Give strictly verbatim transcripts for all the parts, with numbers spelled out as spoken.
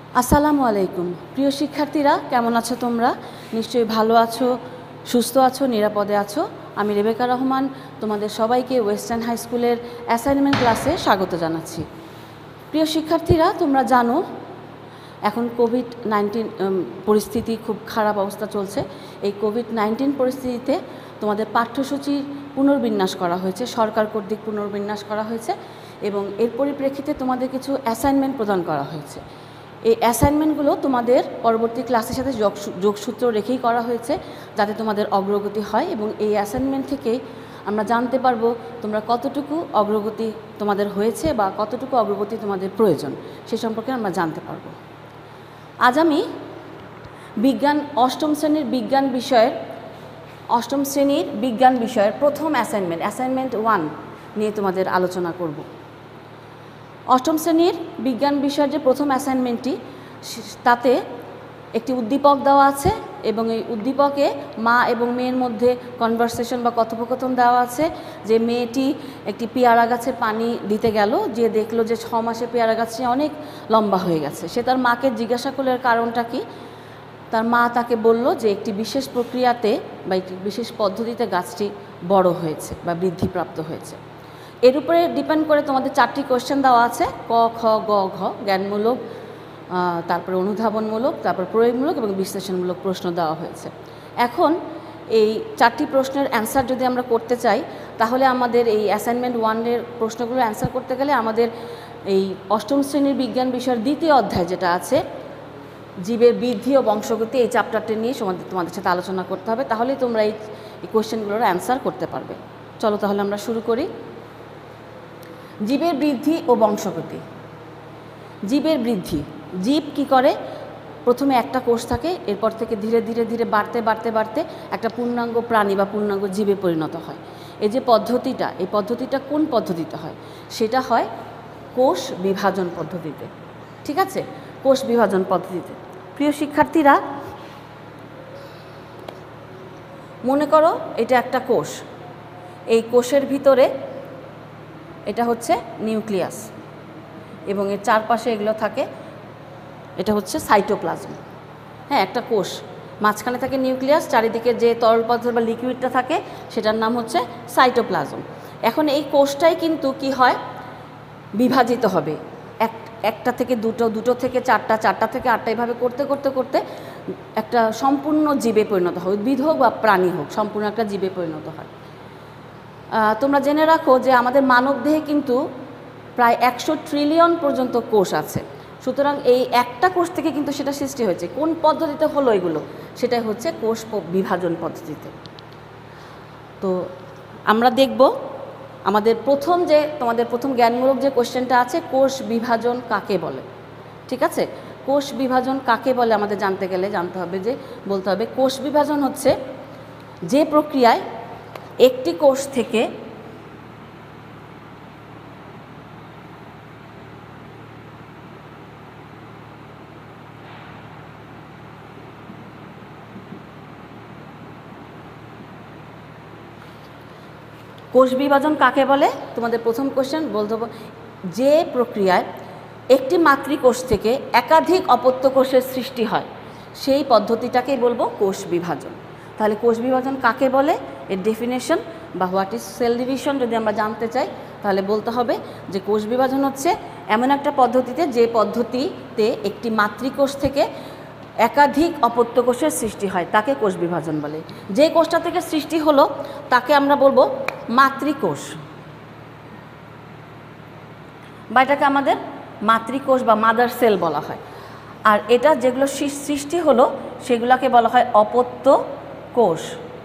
আসসালামু আলাইকুম প্রিয় শিক্ষার্থীরা, কেমন আছো তোমরা? নিশ্চয়ই ভালো আছো, সুস্থ আছো, নিরাপদে আছো। আমি রেবেকা রহমান তোমাদের সবাইকে ওয়েস্টার্ন হাই স্কুলের অ্যাসাইনমেন্ট ক্লাসে স্বাগত জানাচ্ছি। প্রিয় শিক্ষার্থীরা, তোমরা জানো এখন কোভিড নাইন্টিন পরিস্থিতি খুব খারাপ অবস্থা চলছে। এই কোভিড নাইন্টিন পরিস্থিতিতে তোমাদের পাঠ্যসূচির পুনর্বিন্যাস করা হয়েছে, সরকার কর্তৃক পুনর্বিন্যাস করা হয়েছে এবং এর পরিপ্রেক্ষিতে তোমাদের কিছু অ্যাসাইনমেন্ট প্রদান করা হয়েছে। এই অ্যাসাইনমেন্টগুলো তোমাদের পরবর্তী ক্লাসের সাথে যোগসূত্র রেখেই করা হয়েছে, যাতে তোমাদের অগ্রগতি হয় এবং এই অ্যাসাইনমেন্ট থেকেই আমরা জানতে পারবো তোমরা কতটুকু অগ্রগতি তোমাদের হয়েছে বা কতটুকু অগ্রগতি তোমাদের প্রয়োজন, সে সম্পর্কে আমরা জানতে পারবো। আজ আমি বিজ্ঞান অষ্টম শ্রেণীর বিজ্ঞান বিষয়ের অষ্টম শ্রেণীর বিজ্ঞান বিষয়ের প্রথম অ্যাসাইনমেন্ট অ্যাসাইনমেন্ট ওয়ান নিয়ে তোমাদের আলোচনা করব। অষ্টম শ্রেণীর বিজ্ঞান বিষয়ের যে প্রথম অ্যাসাইনমেন্টটি, তাতে একটি উদ্দীপক দেওয়া আছে এবং এই উদ্দীপকে মা এবং মেয়ের মধ্যে কনভারসেশন বা কথোপকথন দেওয়া আছে যে মেয়েটি একটি পেয়ারা গাছে পানি দিতে গেল, যে দেখলো যে ছ মাসে পেয়ারা গাছটি অনেক লম্বা হয়ে গেছে। সে তার মাকে জিজ্ঞাসা করলে কারণটা কি। তার মা তাকে বলল যে একটি বিশেষ প্রক্রিয়াতে বা একটি বিশেষ পদ্ধতিতে গাছটি বড় হয়েছে বা বৃদ্ধিপ্রাপ্ত হয়েছে। এর উপরে ডিপেন্ড করে তোমাদের চারটি কোয়েশ্চেন দেওয়া আছে, ক, খ, গ, ঘ, জ্ঞানমূলক, তারপরে অনুধাবনমূলক, তারপর প্রয়োগমূলক এবং বিশ্লেষণমূলক প্রশ্ন দেওয়া হয়েছে। এখন এই চারটি প্রশ্নের অ্যান্সার যদি আমরা করতে চাই, তাহলে আমাদের এই অ্যাসাইনমেন্ট ওয়ানের প্রশ্নগুলো অ্যান্সার করতে গেলে আমাদের এই অষ্টম শ্রেণীর বিজ্ঞান বিষয়ের দ্বিতীয় অধ্যায় যেটা আছে জীবের বৃদ্ধি ও বংশগতি, এই চ্যাপ্টারটি নিয়ে তোমাদের তোমাদের সাথে আলোচনা করতে হবে, তাহলেই তোমরা এই কোয়েশ্চেনগুলোর অ্যান্সার করতে পারবে। চলো তাহলে আমরা শুরু করি। জীবের বৃদ্ধি ও বংশগতি। জীবের বৃদ্ধি, জীব কি করে, প্রথমে একটা কোষ থাকে, এরপর থেকে ধীরে ধীরে ধীরে বাড়তে বাড়তে বাড়তে একটা পূর্ণাঙ্গ প্রাণী বা পূর্ণাঙ্গ জীবে পরিণত হয়। এই যে পদ্ধতিটা, এই পদ্ধতিটা কোন পদ্ধতিতে হয়? সেটা হয় কোষ বিভাজন পদ্ধতিতে। ঠিক আছে, কোষ বিভাজন পদ্ধতিতে। প্রিয় শিক্ষার্থীরা, মনে করো এটা একটা কোষ। এই কোষের ভিতরে এটা হচ্ছে নিউক্লিয়াস এবং এর চারপাশে এগুলো থাকে, এটা হচ্ছে সাইটোপ্লাজম। হ্যাঁ, একটা কোষ, মাঝখানে থাকে নিউক্লিয়াস, চারিদিকে যে তরল পদার্থ বা লিকুইডটা থাকে সেটার নাম হচ্ছে সাইটোপ্লাজম। এখন এই কোষটাই কিন্তু কি হয়, বিভাজিত হবে, এক একটা থেকে দুটো, দুটো থেকে চারটা, চারটা থেকে আটটা, এভাবে করতে করতে করতে একটা সম্পূর্ণ জীবে পরিণত হয়। উদ্ভিদ হোক বা প্রাণী হোক, সম্পূর্ণ একটা জীবে পরিণত হয়। তোমরা জেনে রাখো যে আমাদের মানবদেহে কিন্তু প্রায় একশো ট্রিলিয়ন পর্যন্ত কোষ আছে। সুতরাং এই একটা কোষ থেকে কিন্তু সেটা সৃষ্টি হয়েছে। কোন পদ্ধতিতে হলো এগুলো? সেটাই হচ্ছে কোষ বিভাজন পদ্ধতিতে। তো আমরা দেখব আমাদের প্রথম যে তোমাদের প্রথম জ্ঞানমূলক যে কোশ্চেনটা আছে, কোষ বিভাজন কাকে বলে। ঠিক আছে, কোষ বিভাজন কাকে বলে আমাদের জানতে গেলে জানতে হবে যে বলতে হবে কোষ বিভাজন হচ্ছে যে প্রক্রিয়ায় একটি কোষ থেকে কোষ বিভাজন কাকে বলে তোমাদের প্রথম কোশ্চেন বলতে হবে যে প্রক্রিয়ায় একটি মাতৃকোষ থেকে একাধিক অপত্য কোষের সৃষ্টি হয়, সেই পদ্ধতিটাকেই বলবো কোষ বিভাজন। তাহলে কোষ বিভাজন কাকে বলে, এর ডেফিনেশন বা হোয়াট ইজ সেল ডিভিশন যদি আমরা জানতে চাই, তাহলে বলতে হবে যে কোষ বিভাজন হচ্ছে এমন একটা পদ্ধতিতে যে পদ্ধতিতে একটি মাতৃকোষ থেকে একাধিক অপত্য কোষের সৃষ্টি হয়, তাকে কোষ বিভাজন বলে। যে কোষটা থেকে সৃষ্টি হলো তাকে আমরা বলবো মাতৃকোষ, বা এটাকে আমাদের মাতৃকোষ বা মাদার সেল বলা হয়। আর এটা যেগুলো সৃষ্টি হলো সেগুলোকে বলা হয় অপত্য কোষ,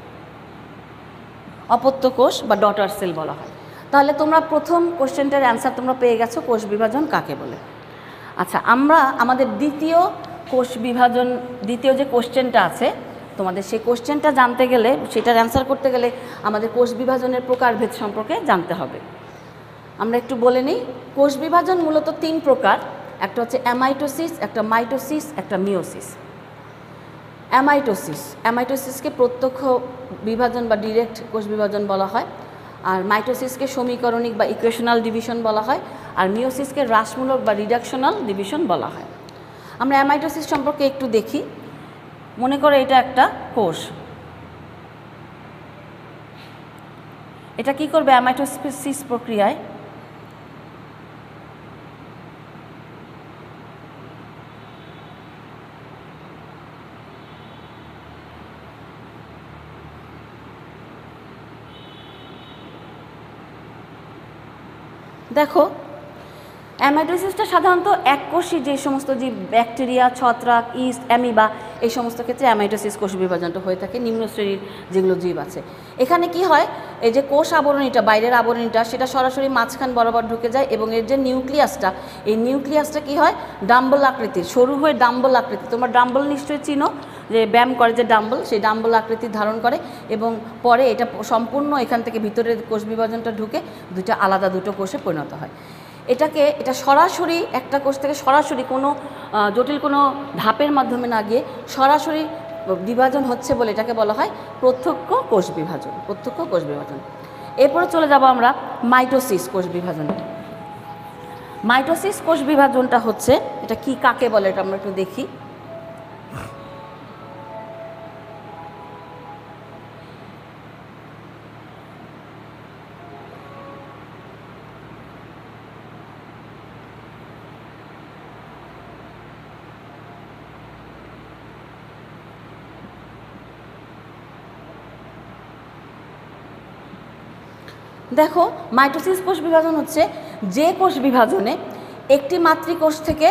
অপত্য কোষ বা ডটার সেল বলা হয়। তাহলে তোমরা প্রথম কোশ্চেনটার অ্যান্সার তোমরা পেয়ে গেছো, কোষ বিভাজন কাকে বলে। আচ্ছা, আমরা আমাদের দ্বিতীয় কোষ বিভাজন, দ্বিতীয় যে কোশ্চেনটা আছে তোমাদের, সেই কোশ্চেনটা জানতে গেলে, সেটার অ্যান্সার করতে গেলে আমাদের কোষ বিভাজনের প্রকারভেদ সম্পর্কে জানতে হবে। আমরা একটু বলে নিই, কোষ বিভাজন মূলত তিন প্রকার। একটা হচ্ছে অ্যামাইটোসিস, একটা মাইটোসিস, একটা মিওসিস। অ্যামাইটোসিস, অ্যামাইটোসিসকে প্রত্যক্ষ বিভাজন বা ডিরেক্ট কোষ বিভাজন বলা হয়, আর মাইটোসিসকে সমীকরণিক বা ইকুয়েশনাল ডিভিশন বলা হয়, আর মিওসিসকে হ্রাসমূলক বা রিডাকশনাল ডিভিশন বলা হয়। আমরা অ্যামাইটোসিস সম্পর্কে একটু দেখি। মনে করো এটা একটা কোষ, এটা কি করবে অ্যামাইটোসিস প্রক্রিয়ায় দেখো অ্যামাইটোসিসটা সাধারণত এককোষী যে সমস্ত জীব, ব্যাকটেরিয়া, ছত্রাক, ইস্ট, অ্যামিবা, এই সমস্ত ক্ষেত্রে অ্যামাইটোসিস কোষ বিভাজনটা হয়ে থাকে, নিম্ন শ্রেণীর যেগুলো জীব আছে। এখানে কি হয়, এই যে কোষ আবরণীটা, বাইরের আবরণীটা, সেটা সরাসরি মাঝখান বরাবর ঢুকে যায় এবং এর যে নিউক্লিয়াসটা, এই নিউক্লিয়াসটা কি হয় ডাম্বল আকৃতির, সরু হয়ে ডাম্বল আকৃতি। তোমরা ডাম্বল নিশ্চয়ই চিনো, যে ব্যায়াম করে যে ডাম্বল, সেই ডাম্বল আকৃতি ধারণ করে এবং পরে এটা সম্পূর্ণ এখান থেকে ভিতরের কোষ বিভাজনটা ঢুকে দুইটা আলাদা দুটো কোষে পরিণত হয়। এটাকে এটা সরাসরি একটা কোষ থেকে সরাসরি কোনো জটিল কোনো ধাপের মাধ্যমে না গিয়ে সরাসরি বিভাজন হচ্ছে বলে এটাকে বলা হয় প্রত্যক্ষ কোষ বিভাজন। প্রত্যক্ষ কোষ বিভাজন। এরপরে চলে যাব আমরা মাইটোসিস কোষ বিভাজনে। মাইটোসিস কোষ বিভাজনটা হচ্ছে, এটা কি কাকে বলে এটা আমরা একটু দেখি। দেখো মাইটোসিস কোষ বিভাজন হচ্ছে যে কোষ বিভাজনে একটি মাতৃকোষ থেকে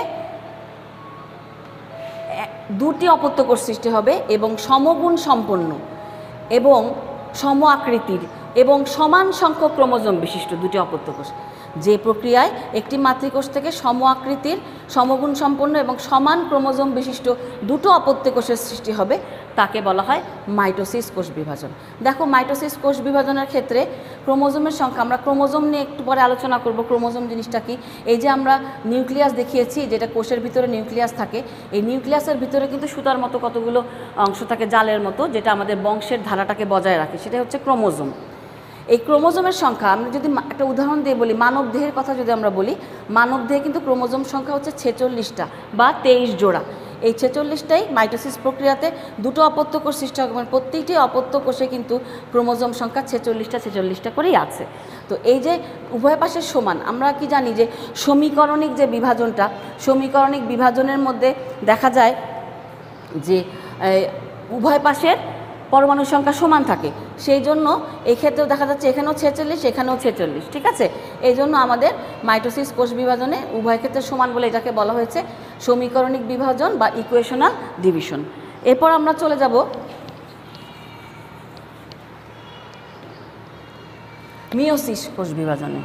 দুটি অপত্য কোষ সৃষ্টি হবে এবং সমগুণ সম্পন্ন এবং সম আকৃতির এবং সমান সংখ্যক ক্রোমোজোম বিশিষ্ট দুটি অপত্য কোষ। যে প্রক্রিয়ায় একটি মাতৃকোষ থেকে সম আকৃতির, সমগুণ সম্পন্ন এবং সমান ক্রোমোজোম বিশিষ্ট দুটো অপত্য কোষের সৃষ্টি হবে তাকে বলা হয় মাইটোসিস কোষ বিভাজন। দেখো মাইটোসিস কোষ বিভাজনের ক্ষেত্রে ক্রোমোজোমের সংখ্যা, আমরা ক্রোমোজোম নিয়ে একটু পরে আলোচনা করব। ক্রোমোজোম জিনিসটা কি, এই যে আমরা নিউক্লিয়াস দেখিয়েছি, যেটা কোষের ভিতরে নিউক্লিয়াস থাকে, এই নিউক্লিয়াসের ভিতরে কিন্তু সুতার মতো কতগুলো অংশ থাকে, জালের মতো, যেটা আমাদের বংশের ধারাটাকে বজায় রাখে, সেটা হচ্ছে ক্রোমোজোম। এই ক্রোমোজোমের সংখ্যা আমরা যদি একটা উদাহরণ দিয়ে বলি, মানব দেহের কথা যদি আমরা বলি, মানব দেহে কিন্তু ক্রোমোজোম সংখ্যা হচ্ছে ছেচল্লিশটা বা তেইশ জোড়া। এই ছেচল্লিশটাই মাইটোসিস প্রক্রিয়াতে দুটো অপত্য কোষ সৃষ্টি হবে, মানে প্রত্যেকটি অপত্য কোষে কিন্তু ক্রোমোজোম সংখ্যা ছেচল্লিশটা ছেচল্লিশটা করেই আছে। তো এই যে উভয় পাশে সমান, আমরা কি জানি যে সমীকরণিক যে বিভাজনটা, সমীকরণিক বিভাজনের মধ্যে দেখা যায় যে উভয় পাশের পরমাণুর সংখ্যা সমান থাকে, সেই জন্য এই ক্ষেত্রেও দেখা যাচ্ছে এখানেও ছেচল্লিশ, এখানেও ছেচল্লিশ, ঠিক আছে। এই জন্য আমাদের মাইটোসিস কোষ বিভাজনে উভয় ক্ষেত্রে সমান বলে এটাকে বলা হয়েছে সমীকরণিক বিভাজন বা ইকুয়েশনাল ডিভিশন। এরপর আমরা চলে যাব মিওসিস কোষ বিভাজনে।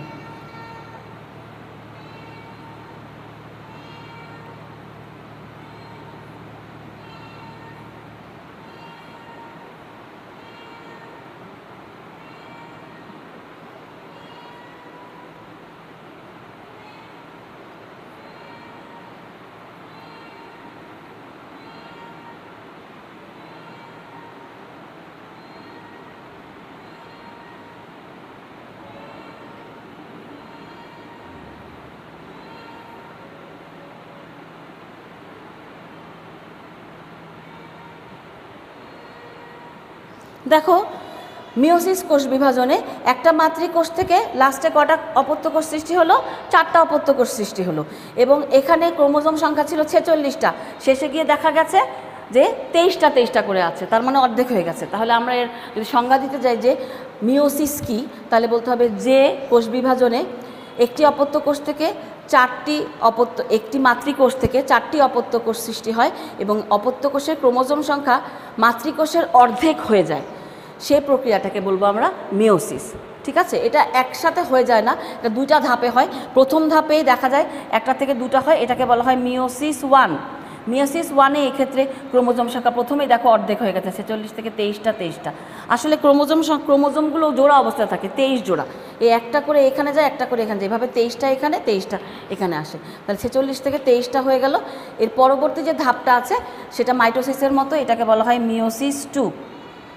দেখো মিওসিস কোষ বিভাজনে একটা মাতৃকোষ থেকে লাস্টে কটা অপত্য কোষ সৃষ্টি হলো, চারটা অপত্য কোষ সৃষ্টি হলো এবং এখানে ক্রোমোজোম সংখ্যা ছিল ছেচল্লিশটা, শেষে গিয়ে দেখা গেছে যে তেইশটা তেইশটা করে আছে, তার মানে অর্ধেক হয়ে গেছে। তাহলে আমরা এর যদি সংজ্ঞা দিতে যাই যে মিওসিস কি, তাহলে বলতে হবে যে কোষ বিভাজনে একটি অপত্য কোষ থেকে চারটি অপত্য, একটি মাতৃকোষ থেকে চারটি অপত্য কোষ সৃষ্টি হয় এবং অপত্য কোষের ক্রোমোজোম সংখ্যা মাতৃকোষের অর্ধেক হয়ে যায়, সেই প্রক্রিয়াটাকে বলবো আমরা মিওসিস। ঠিক আছে, এটা একসাথে হয়ে যায় না, এটা দুইটা ধাপে হয়। প্রথম ধাপেই দেখা যায় একটা থেকে দুটা হয়, এটাকে বলা হয় মিওসিস ওয়ান। মিওসিস ওয়ানে এক্ষেত্রে ক্রোমোজোম সংখ্যা প্রথমেই দেখো অর্ধেক হয়ে গেছে, ছেচল্লিশ থেকে তেইশটা তেইশটা। আসলে ক্রোমোজোম ক্রোমোজোমগুলো জোড়া অবস্থায় থাকে, তেইশ জোড়া, এই একটা করে এখানে যায়, একটা করে এখানে যায়, এভাবে তেইশটা এখানে তেইশটা এখানে আসে, তাহলে ছেচল্লিশ থেকে তেইশটা হয়ে গেল। এর পরবর্তী যে ধাপটা আছে সেটা মাইটোসিসের মতো, এটাকে বলা হয় মিওসিস টু।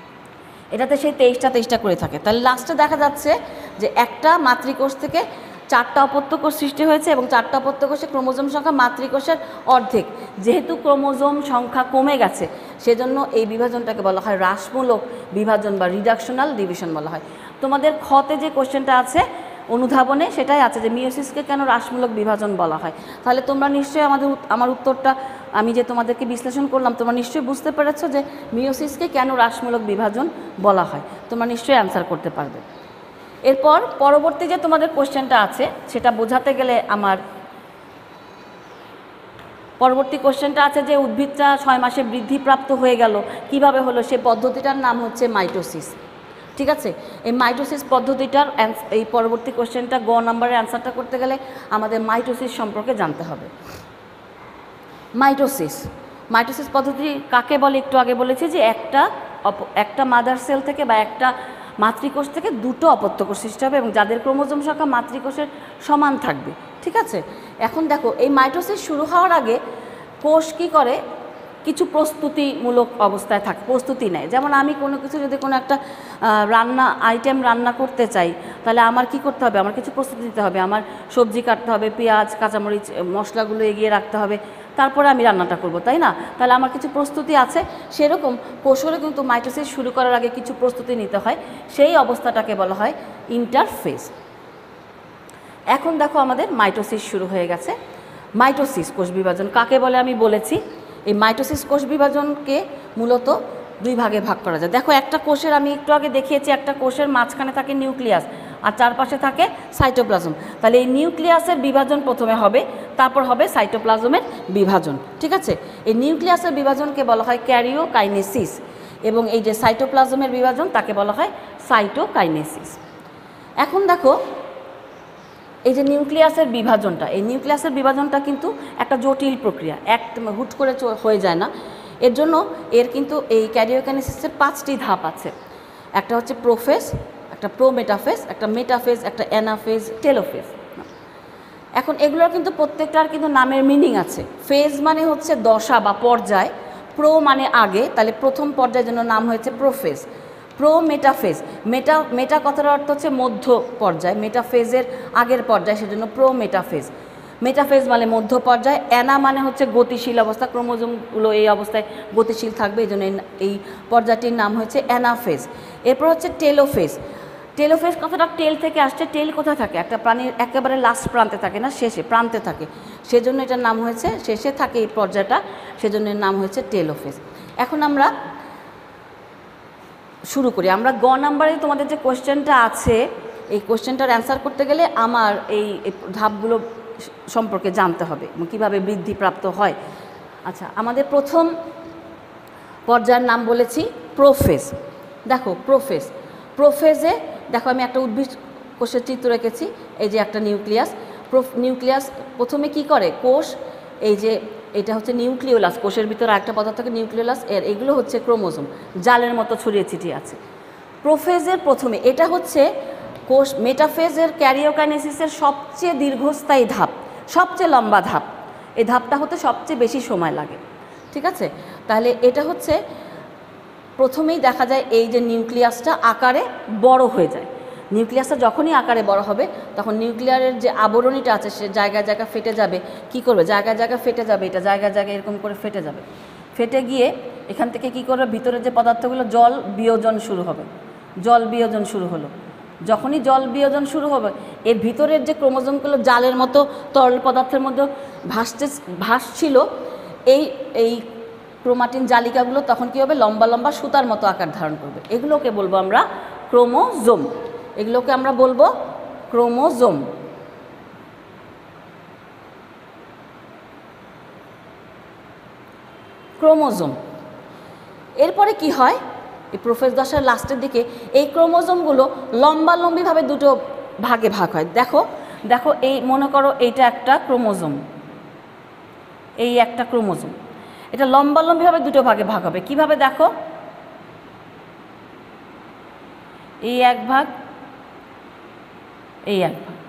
এটাতে সেই তেইশটা তেইশটা করে থাকে। তাহলে লাস্টে দেখা যাচ্ছে যে একটা মাতৃকোষ থেকে চারটা অপত্যকোষ সৃষ্টি হয়েছে এবং চারটা অপত্যকোষে ক্রোমোজোম সংখ্যা মাতৃকোষের অর্ধেক। যেহেতু ক্রোমোজোম সংখ্যা কমে গেছে সেজন্য এই বিভাজনটাকে বলা হয় হ্রাসমূলক বিভাজন বা রিডাকশনাল ডিভিশন বলা হয়। তোমাদের খতে যে কোশ্চেনটা আছে অনুধাবনে সেটাই আছে যে মিওসিসকে কেন হ্রাসমূলক বিভাজন বলা হয়। তাহলে তোমরা নিশ্চয়ই আমাদের আমার উত্তরটা আমি যে তোমাদেরকে বিশ্লেষণ করলাম তোমরা নিশ্চয়ই বুঝতে পেরেছো যে মিওসিসকে কেন হ্রাসমূলক বিভাজন বলা হয়। তোমরা নিশ্চয়ই অ্যান্সার করতে পারবে। এরপর পরবর্তী যে তোমাদের কোশ্চেনটা আছে সেটা বোঝাতে গেলে আমার পরবর্তী কোশ্চেনটা আছে যে উদ্ভিদটা ছয় মাসে বৃদ্ধিপ্রাপ্ত হয়ে গেল কিভাবে হলো, সেই পদ্ধতিটার নাম হচ্ছে মাইটোসিস। ঠিক আছে, এই মাইটোসিস পদ্ধতিটার এই পরবর্তী কোশ্চেনটা গ নম্বরের অ্যান্সারটা করতে গেলে আমাদের মাইটোসিস সম্পর্কে জানতে হবে। মাইটোসিস মাইটোসিস পদ্ধতি কাকে বলে একটু আগে বলেছি যে একটা একটা মাদার সেল থেকে বা একটা মাতৃকোষ থেকে দুটো অপত্যকোষ সৃষ্টি হবে এবং যাদের ক্রোমোজোম সংখ্যা মাতৃকোষের সমান থাকবে। ঠিক আছে, এখন দেখো এই মাইটোসিস শুরু হওয়ার আগে কোষ কী করে, কিছু প্রস্তুতিমূলক অবস্থায় থাকে, প্রস্তুতি নেয়। যেমন আমি কোনো কিছু যদি কোনো একটা রান্না আইটেম রান্না করতে চাই তাহলে আমার কি করতে হবে, আমার কিছু প্রস্তুতি নিতে হবে। আমার সবজি কাটতে হবে, পেঁয়াজ কাঁচামরিচ মশলাগুলো এগিয়ে রাখতে হবে, তারপরে আমি রান্নাটা করব, তাই না? তাহলে আমার কিছু প্রস্তুতি আছে। সেরকম কোষেরও কিন্তু মাইটোসিস শুরু করার আগে কিছু প্রস্তুতি নিতে হয়, সেই অবস্থাটাকে বলা হয় ইন্টারফেজ। এখন দেখো আমাদের মাইটোসিস শুরু হয়ে গেছে। মাইটোসিস কোষ বিভাজন কাকে বলে আমি বলেছি। এই মাইটোসিস কোষ বিভাজনকে মূলত দুই ভাগে ভাগ করা যায়। দেখো একটা কোষের আমি একটু আগে দেখিয়েছি একটা কোষের মাঝখানে থাকে নিউক্লিয়াস আর চারপাশে থাকে সাইটোপ্লাজম। তাহলে এই নিউক্লিয়াসের বিভাজন প্রথমে হবে, তারপর হবে সাইটোপ্লাজমের বিভাজন। ঠিক আছে, এই নিউক্লিয়াসের বিভাজনকে বলা হয় ক্যারিওকাইনেসিস এবং এই যে সাইটোপ্লাজমের বিভাজন তাকে বলা হয় সাইটোকাইনেসিস। এখন দেখো এই যে নিউক্লিয়াসের বিভাজনটা, এই নিউক্লিয়াসের বিভাজনটা কিন্তু একটা জটিল প্রক্রিয়া, এক হুট করে হয়ে যায় না। এর জন্য এর কিন্তু এই ক্যারিওকাইনেসিসের পাঁচটি ধাপ আছে। একটা হচ্ছে প্রোফেজ, একটা প্রোমেটাফেজ, একটা মেটাফেজ, একটা অ্যানাফেজ, টেলোফেজ। এখন এগুলোর কিন্তু প্রত্যেকটার কিন্তু নামের মিনিং আছে। ফেজ মানে হচ্ছে দশা বা পর্যায়, প্রো মানে আগে, তাহলে প্রথম পর্যায়ের জন্য নাম হয়েছে prophase. Prometaphase, meta meta কথার অর্থ হচ্ছে মধ্য পর্যায়, মেটাফেজের আগের পর্যায়, সেজন্য প্রো মেটাফেজ। মেটাফেজ মানে মধ্য পর্যায়। অ্যানা মানে হচ্ছে গতিশীল অবস্থা, ক্রোমোজোমগুলো এই অবস্থায় গতিশীল থাকবে, এই জন্য এই পর্যায়টির নাম হচ্ছে অ্যানাফেজ। এরপর হচ্ছে টেলোফেজ। টেলোফেজ কথাটা টেল থেকে আসছে। টেল কোথায় থাকে, একটা প্রাণীর একেবারে লাস্ট প্রান্তে থাকে না, শেষে প্রান্তে থাকে, সেজন্য এটার নাম হয়েছে, শেষে থাকে এই পর্যায়টা, সেজন্য এর নাম হয়েছে টেলোফেজ। এখন আমরা শুরু করি। আমরা গ নাম্বারে তোমাদের যে কোশ্চেনটা আছে এই কোশ্চেনটার অ্যান্সার করতে গেলে আমার এই ধাপগুলো সম্পর্কে জানতে হবে এবং কীভাবে বৃদ্ধিপ্রাপ্ত হয়। আচ্ছা, আমাদের প্রথম পর্যায়ের নাম বলেছি প্রোফেজ। দেখো প্রোফেজ, প্রোফেজে দেখো আমি একটা উদ্ভিদ কোষের চিত্র রেখেছি। এই যে একটা নিউক্লিয়াস, নিউক্লিয়াস প্রথমে কি করে, কোষ এই যে এটা হচ্ছে নিউক্লিওলাস, কোষের ভিতরে একটা পদার্থকে নিউক্লিওলাস, এর এগুলো হচ্ছে ক্রোমোজোম, জালের মতো ছড়িয়ে ছিটিয়ে আছে। প্রোফেজের প্রথমে এটা হচ্ছে কোষ। মেটাফেজের ক্যারিওকাইনেসিসের সবচেয়ে দীর্ঘস্থায়ী ধাপ, সবচেয়ে লম্বা ধাপ, এই ধাপটা হতে সবচেয়ে বেশি সময় লাগে। ঠিক আছে, তাহলে এটা হচ্ছে প্রথমেই দেখা যায় এই যে নিউক্লিয়াসটা আকারে বড় হয়ে যায়। নিউক্লিয়াসটা যখনই আকারে বড় হবে তখন নিউক্লিয়ারের যে আবরণীটা আছে সে জায়গায় জায়গায় ফেটে যাবে। কি করবে, জায়গায় জায়গায় ফেটে যাবে, এটা জায়গায় জায়গায় এরকম করে ফেটে যাবে। ফেটে গিয়ে এখান থেকে কি করবে, ভিতরের যে পদার্থগুলো জল বিয়োজন শুরু হবে, জল বিয়োজন শুরু হলো। যখনই জল বিয়োজন শুরু হবে এর ভিতরের যে ক্রোমোজোমগুলো জালের মতো তরল পদার্থের মধ্যে ভাসতে ভাসছিল, এই এই ক্রোমাটিন জালিকাগুলো তখন কী হবে, লম্বা লম্বা সুতার মতো আকার ধারণ করবে। এগুলোকে বলবো আমরা ক্রোমোজোম, এগুলোকে আমরা বলবো ক্রোমোজোম। ক্রোমোজোম এরপরে কি হয়, এই প্রোফেজ দশার লাস্টের দিকে এই ক্রোমোজোমগুলো লম্বালম্বিভাবে দুটো ভাগে ভাগ হয়। দেখো দেখো এই মনে করো এইটা একটা ক্রোমোজোম, এই একটা ক্রোমোজোম, এটা লম্বালম্বিভাবে দুটো ভাগে ভাগ হবে। কিভাবে দেখো, এই এক ভাগ, এই এক ভাগ।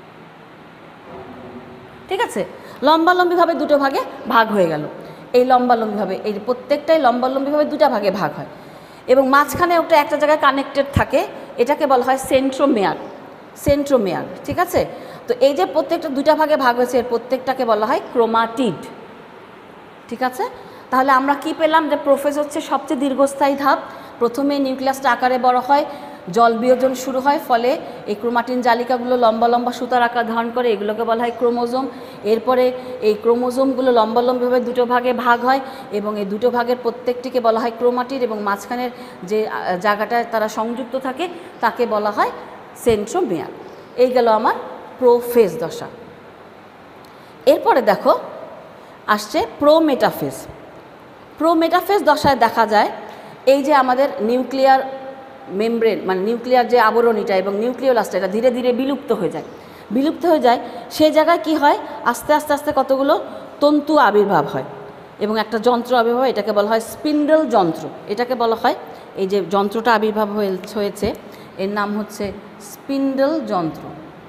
ঠিক আছে, লম্বালম্বিভাবে দুটো ভাগে ভাগ হয়ে গেল। এই লম্বালম্বিভাবে এই প্রত্যেকটাই লম্বালম্বিভাবে দুটো ভাগে ভাগ হয় এবং মাঝখানে ওটা একটা জায়গায় কানেক্টেড থাকে, এটাকে বলা হয় সেন্ট্রোমেয়ার। সেন্ট্রোমেয়ার ঠিক আছে। তো তো এই যে প্রত্যেকটা দুইটা ভাগে ভাগ হয়েছে এর প্রত্যেকটাকে বলা হয় ক্রোমাটিড। ঠিক আছে, তাহলে আমরা কি পেলাম যে প্রোফেজ হচ্ছে সবচেয়ে দীর্ঘস্থায়ী ধাপ। প্রথমে নিউক্লিয়াসটা আকারে বড় হয়, জল বিয়োজন শুরু হয়, ফলে এই ক্রোমাটিন জালিকাগুলো লম্বা লম্বা সুতার আকার ধারণ করে, এগুলোকে বলা হয় ক্রোমোজোম। এরপরে এই ক্রোমোজোমগুলো লম্বা লম্বিভাবে দুটো ভাগে ভাগ হয় এবং এই দুটো ভাগের প্রত্যেকটিকে বলা হয় ক্রোমাটিড এবং মাঝখানের যে জায়গাটায় তারা সংযুক্ত থাকে তাকে বলা হয় সেন্ট্রোমিয়ার। এই গেল আমার প্রোফেজ দশা। এরপরে দেখো আসছে প্রোমেটাফেজ। প্রোমেটাফেজ দশায় দেখা যায় এই যে আমাদের নিউক্লিয়ার মেমব্রেন মানে নিউক্লিয়ার যে আবরণীটা এবং নিউক্লিওলাসটা এটা ধীরে ধীরে বিলুপ্ত হয়ে যায়। বিলুপ্ত হয়ে যায় সেই জায়গায় কি হয়, আস্তে আস্তে আস্তে কতগুলো তন্তু আবির্ভাব হয় এবং একটা যন্ত্র আবির্ভাব, এটাকে বলা হয় স্পিন্ডল যন্ত্র। এটাকে বলা হয়, এই যে যন্ত্রটা আবির্ভাব হয়েছে এর নাম হচ্ছে স্পিন্ডল যন্ত্র।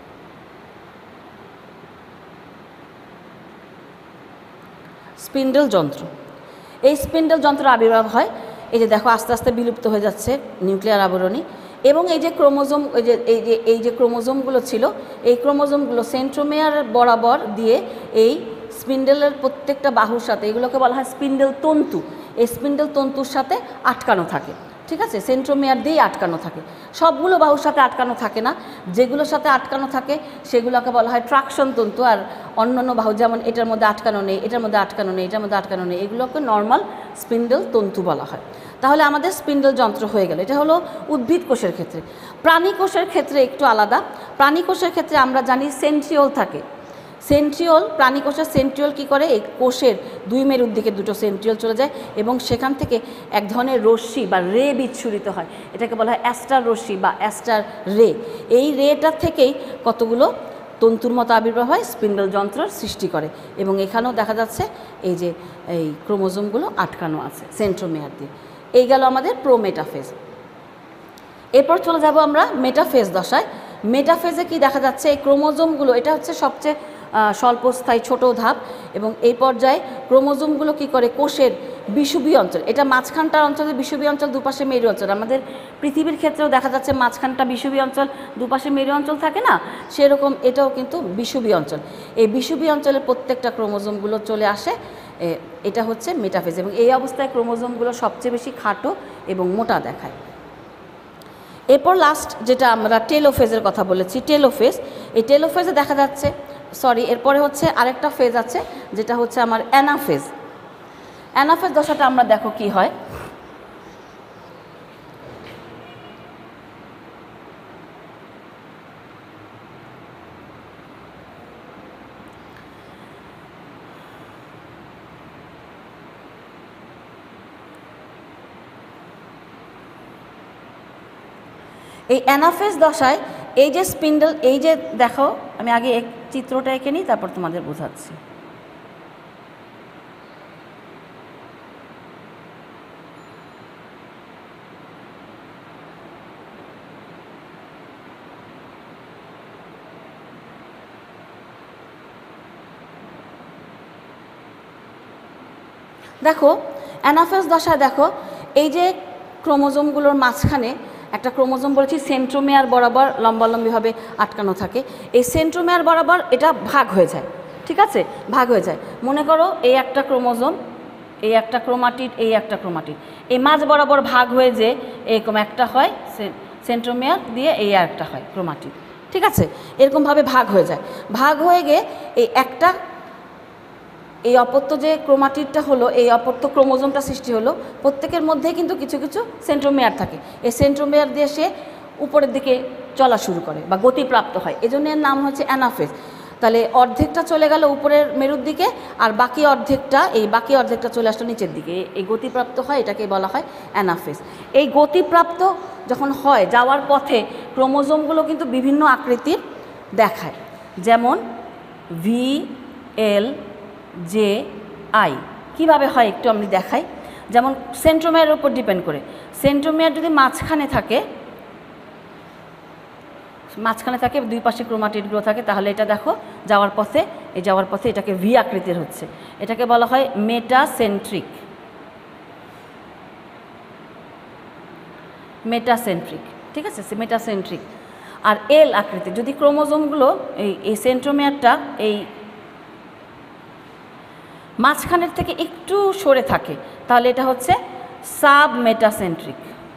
স্পিন্ডল যন্ত্র এই স্পিন্ডল যন্ত্র আবির্ভাব হয়। এই যে দেখো আস্তে আস্তে বিলুপ্ত হয়ে যাচ্ছে নিউক্লিয়ার আবরণী এবং এই যে ক্রোমোজোম এই যে এই যে এই যে ক্রোমোজোমগুলো ছিল এই ক্রোমোজোমগুলো সেন্ট্রোমিয়ার বরাবর দিয়ে এই স্পিন্ডলের প্রত্যেকটা বাহুর সাথে, এগুলোকে বলা হয় স্পিন্ডল তন্তু, এই স্পিন্ডল তন্তুর সাথে আটকানো থাকে। ঠিক আছে, সেন্ট্রোমিয়ার দিয়েই আটকানো থাকে। সবগুলো বাহুর সাথে আটকানো থাকে না, যেগুলোর সাথে আটকানো থাকে সেগুলোকে বলা হয় ট্রাকশন তন্তু। আর অন্যান্য বাহু যেমন এটার মধ্যে আটকানো নেই, এটার মধ্যে আটকানো নেই, এটার মধ্যে আটকানো নেই, এগুলোকে নর্মাল স্পিন্ডল তন্তু বলা হয়। তাহলে আমাদের স্পিন্ডল যন্ত্র হয়ে গেল। এটা হলো উদ্ভিদ কোষের ক্ষেত্রে। প্রাণী কোষের ক্ষেত্রে একটু আলাদা। প্রাণী কোষের ক্ষেত্রে আমরা জানি সেন্ট্রিওল থাকে। সেন্ট্রিওল, প্রাণী কোষের সেন্ট্রিওল কী করে, এই কোষের দুই মেরুর দিকে দুটো সেন্ট্রিওল চলে যায় এবং সেখান থেকে এক ধরনের রশ্মি বা রে বিচ্ছুরিত হয়। এটাকে বলা হয় অ্যাস্টার রশ্মি বা অ্যাস্টার রে। এই রেটার থেকেই কতগুলো তন্তুর মতো আবির্ভাব হয়, স্পিন্ডল যন্ত্রের সৃষ্টি করে এবং এখানেও দেখা যাচ্ছে এই যে এই ক্রোমোজোমগুলো আটকানো আছে সেন্ট্রোমিয়ার দিয়ে। এই গেল আমাদের প্রোমেটাফেজ। এরপর চলে যাব আমরা মেটাফেজ দশায়। মেটাফেজে কি দেখা যাচ্ছে, এই ক্রোমোজোমগুলো, এটা হচ্ছে সবচেয়ে স্বল্পস্থায়ী ছোট ধাপ এবং এই পর্যায়ে ক্রোমোজোমগুলো কি করে কোষের বিষুবীয় অঞ্চল, এটা মাঝখানটার অঞ্চলে বিষুবীয় অঞ্চল, দুপাশে মেরু অঞ্চল। আমাদের পৃথিবীর ক্ষেত্রেও দেখা যাচ্ছে মাঝখানটা বিষুবীয় অঞ্চল, দুপাশে মেরু অঞ্চল থাকে না, সেরকম এটাও কিন্তু বিষুবীয় অঞ্চল। এই বিষুবীয় অঞ্চলের প্রত্যেকটা ক্রোমোজোমগুলো চলে আসে, এটা হচ্ছে মেটাফেজ এবং এই অবস্থায় ক্রোমোজোমগুলো সবচেয়ে বেশি খাটো এবং মোটা দেখায়। এরপর লাস্ট যেটা আমরা টেলোফেজের কথা বলেছি, টেলোফেজ। এই টেলোফেজে দেখা যাচ্ছে সরি এরপরে হচ্ছে আরেকটা ফেজ আছে যেটা হচ্ছে আমার অ্যানাফেজ। অ্যানাফেজ দশাটা আমরা দেখো কি হয়। এই অ্যানাফেজ দশায় এই যে স্পিন্ডল, এই যে দেখো আমি আগে এক চিত্রটা এঁকে নিই তারপর তোমাদের বোঝাচ্ছি। দেখো অ্যানাফেজ দশায় দেখো এই যে ক্রোমোজোমগুলোর মাঝখানে একটা ক্রোমোজোম বলেছি সেন্ট্রোমিয়ার বরাবর লম্বালম্বিভাবে আটকানো থাকে। এই সেন্ট্রোমিয়ার বরাবর এটা ভাগ হয়ে যায়। ঠিক আছে, ভাগ হয়ে যায়। মনে করো এই একটা ক্রোমোজোম, এই একটা ক্রোমাটিড, এই একটা ক্রোমাটিড, এই মাঝ বরাবর ভাগ হয়ে যে এরকম একটা হয় সেন্ট্রোমিয়ার দিয়ে এই একটা হয় ক্রোমাটিড। ঠিক আছে, এরকমভাবে ভাগ হয়ে যায়। ভাগ হয়ে গিয়ে এই একটা এই অপত্য যে ক্রোমাটিডটা হলো, এই অপত্য ক্রোমোজোমটা সৃষ্টি হলো, প্রত্যেকের মধ্যে কিন্তু কিছু কিছু সেন্ট্রোমিয়ার থাকে। এই সেন্ট্রোমিয়ার দিয়ে সে উপরের দিকে চলা শুরু করে বা গতিপ্রাপ্ত হয়, এজন্য এর নাম হচ্ছে অ্যানাফেজ। তাহলে অর্ধেকটা চলে গেল উপরের মেরুর দিকে আর বাকি অর্ধেকটা এই বাকি অর্ধেকটা চলে আসলো নিচের দিকে, এই গতিপ্রাপ্ত হয়, এটাকে বলা হয় অ্যানাফেজ। এই গতিপ্রাপ্ত যখন হয় যাওয়ার পথে ক্রোমোজোমগুলো কিন্তু বিভিন্ন আকৃতির দেখায়, যেমন ভি এল জে আই কীভাবে হয় একটু আমি দেখাই। যেমন সেন্ট্রোমিয়ারের উপর ডিপেন্ড করে, সেন্ট্রোমিয়ার যদি মাঝখানে থাকে মাঝখানে থাকে দুই পাশে ক্রোমাটিডগুলো থাকে, তাহলে এটা দেখো যাওয়ার পথে এই যাওয়ার পথে এটাকে ভি আকৃতির হচ্ছে, এটাকে বলা হয় মেটাসেন্ট্রিক। মেটাসেন্ট্রিক ঠিক আছে, মেটাসেন্ট্রিক। আর এল আকৃতি, যদি ক্রোমোজোমগুলো এই এই সেন্ট্রোমিয়ারটা এই মাঝখানের থেকে একটু সরে থাকে তাহলে এটা হচ্ছে সাব মেটাসেন্ট্রিক,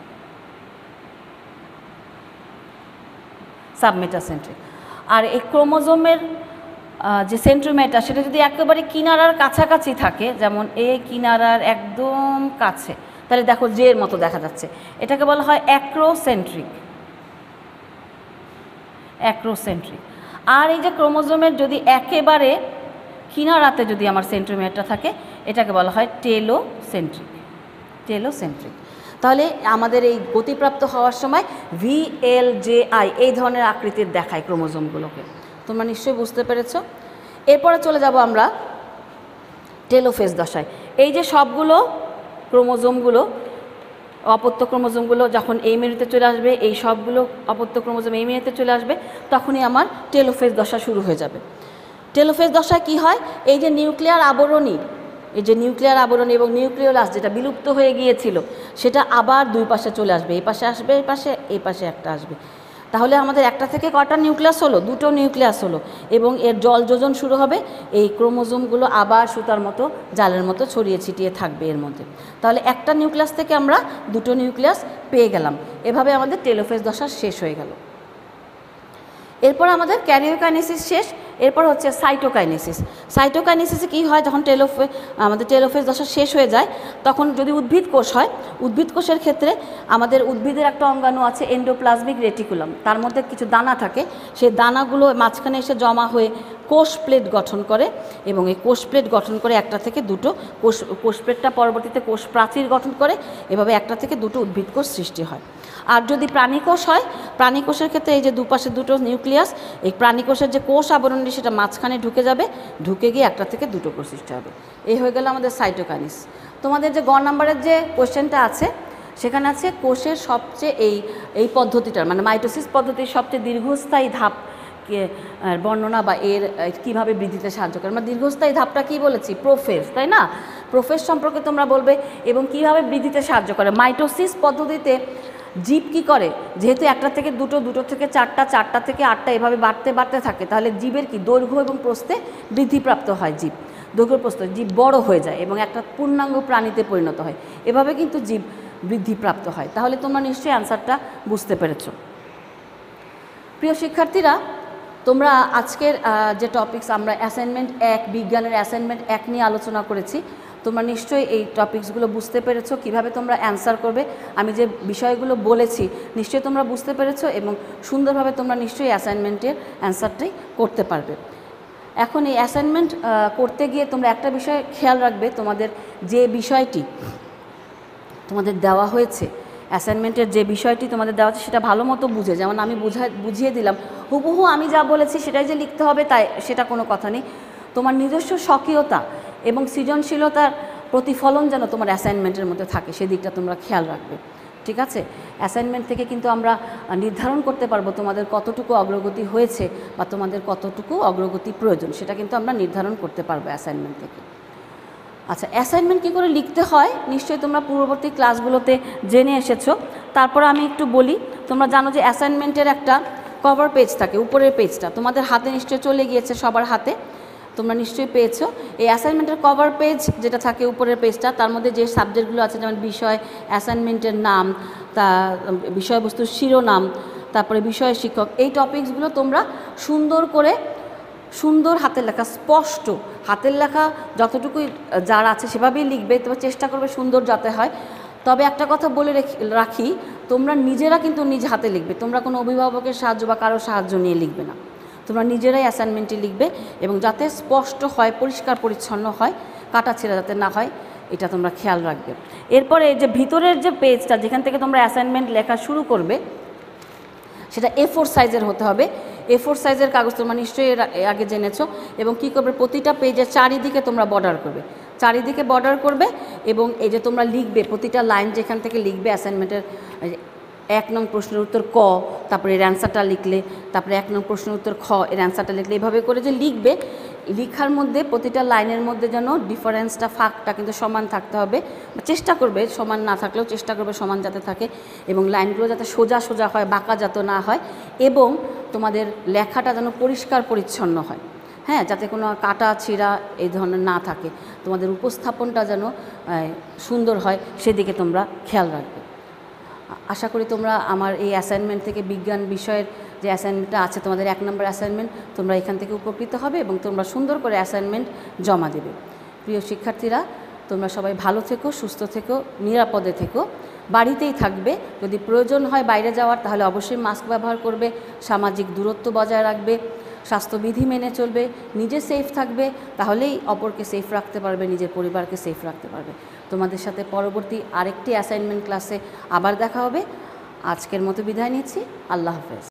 সাব মেটাসেন্ট্রিক। আর এই ক্রোমোজোমের যে সেন্ট্রোমিয়ারটা সেটা যদি একেবারে কিনারার কাছাকাছি থাকে, যেমন এই কিনারার একদম কাছে, তাহলে দেখো জে এর মতো দেখা যাচ্ছে, এটাকে বলা হয় অ্যাক্রোসেন্ট্রিক, অ্যাক্রোসেন্ট্রিক। আর এই যে ক্রোমোজোমের যদি একেবারে কিনারাতে যদি আমার সেন্ট্রোমিয়ারটা থাকে এটাকে বলা হয় টেলোসেন্ট্রিক, টেলোসেন্ট্রিক। তাহলে আমাদের এই গতিপ্রাপ্ত হওয়ার সময় ভি এল জে আই এই ধরনের আকৃতির দেখায় ক্রোমোজোমগুলোকে, তোমরা নিশ্চয়ই বুঝতে পেরেছো। এরপরে চলে যাব আমরা টেলোফেজ দশায়। এই যে সবগুলো ক্রোমোজোমগুলো, অপত্য ক্রোমোজোমগুলো যখন এই মেরুতে চলে আসবে, এই সবগুলো অপত্য ক্রোমোজোম এই মেরুতে চলে আসবে, তখনই আমার টেলোফেজ দশা শুরু হয়ে যাবে। টেলোফেজ দশায় কি হয়, এই যে নিউক্লিয়ার আবরণী, এই যে নিউক্লিয়ার আবরণী এবং নিউক্লিওলাস যেটা বিলুপ্ত হয়ে গিয়েছিল সেটা আবার দুই পাশে চলে আসবে, এই পাশে আসবে, এই পাশে, এই পাশে একটা আসবে। তাহলে আমাদের একটা থেকে কটা নিউক্লিয়াস হলো, দুটো নিউক্লিয়াস হলো, এবং এর জল যোজন শুরু হবে, এই ক্রোমোজোমগুলো আবার সুতার মতো জালের মতো ছড়িয়ে ছিটিয়ে থাকবে এর মধ্যে। তাহলে একটা নিউক্লিয়াস থেকে আমরা দুটো নিউক্লিয়াস পেয়ে গেলাম, এভাবে আমাদের টেলোফেজ দশা শেষ হয়ে গেল। এরপর আমাদের ক্যারিওকাইনেসিস শেষ, এরপর হচ্ছে সাইটোকাইনেসিস। সাইটোকাইনেসিসে কী হয়, যখন টেলোফে আমাদের টেলোফেজ দশা শেষ হয়ে যায় তখন যদি উদ্ভিদ কোষ হয়, উদ্ভিদ কোষের ক্ষেত্রে আমাদের উদ্ভিদের একটা অঙ্গাণু আছে এন্ডোপ্লাজমিক রেটিকুলাম, তার মধ্যে কিছু দানা থাকে, সেই দানাগুলো মাঝখানে এসে জমা হয়ে কোষ প্লেট গঠন করে, এবং এই কোষ প্লেট গঠন করে একটা থেকে দুটো কোষ, কোষ প্লেটটা পরবর্তীতে কোষ প্রাচীর গঠন করে, এভাবে একটা থেকে দুটো উদ্ভিদ কোষ সৃষ্টি হয়। আর যদি প্রাণীকোষ হয়, প্রাণীকোষের ক্ষেত্রে এই যে দুপাশে দুটো নিউক্লিয়াস, এই প্রাণীকোষের যে কোষ আবরণী সেটা মাঝখানে ঢুকে যাবে, ঢুকে গিয়ে একটা থেকে দুটো কোষ সৃষ্টি হবে। এই হয়ে গেল আমাদের সাইটোকাইনেসিস। তোমাদের যে গ নাম্বারের যে কোশ্চেনটা আছে সেখানে আছে কোষের সবচেয়ে এই এই পদ্ধতিটার মানে মাইটোসিস পদ্ধতির সবচেয়ে দীর্ঘস্থায়ী ধাপ বর্ণনা বা এর কীভাবে বৃদ্ধিতে সাহায্য করে। আমরা দীর্ঘস্থায়ী ধাপটা কী বলেছি, প্রোফেজ, তাই না? প্রোফেজ সম্পর্কে তোমরা বলবে এবং কীভাবে বৃদ্ধিতে সাহায্য করে। মাইটোসিস পদ্ধতিতে জীব কী করে, যেহেতু একটা থেকে দুটো, দুটো থেকে চারটা, চারটা থেকে আটটা এভাবে বাড়তে বাড়তে থাকে, তাহলে জীবের কি দৈর্ঘ্য এবং প্রস্থে বৃদ্ধিপ্রাপ্ত হয়, জীব দৈর্ঘ্য প্রস্থ, জীব বড় হয়ে যায় এবং একটা পূর্ণাঙ্গ প্রাণীতে পরিণত হয়, এভাবে কিন্তু জীব বৃদ্ধিপ্রাপ্ত হয়। তাহলে তোমরা নিশ্চয়ই অ্যান্সারটা বুঝতে পেরেছো। প্রিয় শিক্ষার্থীরা, তোমরা আজকের যে টপিকস আমরা অ্যাসাইনমেন্ট এক, বিজ্ঞানের অ্যাসাইনমেন্ট এক নিয়ে আলোচনা করেছি, তোমরা নিশ্চয়ই এই টপিকসগুলো বুঝতে পেরেছো, কিভাবে তোমরা অ্যান্সার করবে। আমি যে বিষয়গুলো বলেছি নিশ্চয়ই তোমরা বুঝতে পেরেছো এবং সুন্দরভাবে তোমরা নিশ্চয়ই অ্যাসাইনমেন্টের অ্যান্সারটাই করতে পারবে। এখন এই অ্যাসাইনমেন্ট করতে গিয়ে তোমরা একটা বিষয় খেয়াল রাখবে, তোমাদের যে বিষয়টি তোমাদের দেওয়া হয়েছে, অ্যাসাইনমেন্টের যে বিষয়টি তোমাদের দেওয়া আছে সেটা ভালো মতো বুঝে, যেমন আমি বুঝা বুঝিয়ে দিলাম হুবহু আমি যা বলেছি সেটাই যে লিখতে হবে তাই সেটা কোনো কথা নেই। তোমার নিজস্ব স্বকীয়তা এবং সৃজনশীলতার প্রতিফলন যেন তোমার অ্যাসাইনমেন্টের মধ্যে থাকে, সেদিকটা তোমরা খেয়াল রাখবে, ঠিক আছে? অ্যাসাইনমেন্ট থেকে কিন্তু আমরা নির্ধারণ করতে পারবো তোমাদের কতটুকু অগ্রগতি হয়েছে বা তোমাদের কতটুকু অগ্রগতি প্রয়োজন, সেটা কিন্তু আমরা নির্ধারণ করতে পারবো অ্যাসাইনমেন্ট থেকে। আচ্ছা, অ্যাসাইনমেন্ট কী করে লিখতে হয় নিশ্চয়ই তোমরা পূর্ববর্তী ক্লাসগুলোতে জেনে এসেছো। তারপর আমি একটু বলি, তোমরা জানো যে অ্যাসাইনমেন্টের একটা কভার পেজ থাকে, উপরের পেজটা তোমাদের হাতে নিশ্চয়ই চলে গিয়েছে, সবার হাতে তোমরা নিশ্চয়ই পেয়েছো। এই অ্যাসাইনমেন্টের কভার পেজ যেটা থাকে উপরের পেজটা, তার মধ্যে যে সাবজেক্টগুলো আছে যেমন বিষয়, অ্যাসাইনমেন্টের নাম, তা বিষয়বস্তুর শিরোনাম, তারপরে বিষয় শিক্ষক, এই টপিকসগুলো তোমরা সুন্দর করে সুন্দর হাতের লেখা, স্পষ্ট হাতের লেখা যতটুকুই যার আছে সেভাবেই লিখবে, তবে চেষ্টা করবে সুন্দর যাতে হয়। তবে একটা কথা বলে রাখি, তোমরা নিজেরা কিন্তু নিজ হাতে লিখবে, তোমরা কোনো অভিভাবকের সাহায্য বা কারো সাহায্য নিয়ে লিখবে না, তোমরা নিজেরাই অ্যাসাইনমেন্টটি লিখবে এবং যাতে স্পষ্ট হয়, পরিষ্কার পরিচ্ছন্ন হয়, কাটা ছেঁড়া যাতে না হয়, এটা তোমরা খেয়াল রাখবে। এরপরে এই যে ভিতরের যে পেজটা যেখান থেকে তোমরা অ্যাসাইনমেন্ট লেখা শুরু করবে সেটা এ ফোর সাইজের হতে হবে। এ ফোর সাইজের কাগজ তোমরা নিশ্চয়ই এর আগে জেনেছো। এবং কী করবে, প্রতিটা পেজের চারিদিকে তোমরা বর্ডার করবে, চারিদিকে বর্ডার করবে এবং এই যে তোমরা লিখবে প্রতিটা লাইন যেখান থেকে লিখবে অ্যাসাইনমেন্টের এক নং প্রশ্নের উত্তর ক, তারপরে এর অ্যান্সারটা লিখলে, তারপরে এক নং প্রশ্নের উত্তর খ, এর অ্যান্সারটা লিখলে, এভাবে করে যে লিখবে লেখার মধ্যে প্রতিটা লাইনের মধ্যে যেন ডিফারেন্সটা ফাঁকটা কিন্তু সমান থাকতে হবে, চেষ্টা করবে সমান না থাকলেও চেষ্টা করবে সমান যাতে থাকে, এবং লাইনগুলো যাতে সোজা সোজা হয়, বাঁকা যাতে না হয়, এবং তোমাদের লেখাটা যেন পরিষ্কার পরিচ্ছন্ন হয়, হ্যাঁ, যাতে কোনো কাটা ছিঁড়া এই ধরনের না থাকে, তোমাদের উপস্থাপনটা যেন সুন্দর হয় সেদিকে তোমরা খেয়াল রাখবে। আশা করি তোমরা আমার এই অ্যাসাইনমেন্ট থেকে বিজ্ঞান বিষয়ের যে অ্যাসাইনমেন্টটা আছে তোমাদের এক নম্বর অ্যাসাইনমেন্ট, তোমরা এখান থেকে উপকৃত হবে এবং তোমরা সুন্দর করে অ্যাসাইনমেন্ট জমা দেবে। প্রিয় শিক্ষার্থীরা, তোমরা সবাই ভালো থেকো, সুস্থ থেকো, নিরাপদে থেকো, বাড়িতেই থাকবে। যদি প্রয়োজন হয় বাইরে যাওয়ার তাহলে অবশ্যই মাস্ক ব্যবহার করবে, সামাজিক দূরত্ব বজায় রাখবে, স্বাস্থ্যবিধি মেনে চলবে, নিজে সেফ থাকবে, তাহলেই অপরকে সেফ রাখতে পারবে, নিজের পরিবারকে সেফ রাখতে পারবে। তোমাদের সাথে পরবর্তী আরেকটি অ্যাসাইনমেন্ট ক্লাসে আবার দেখা হবে। আজকের মতো বিদায় নিচ্ছি। আল্লাহ হাফেজ।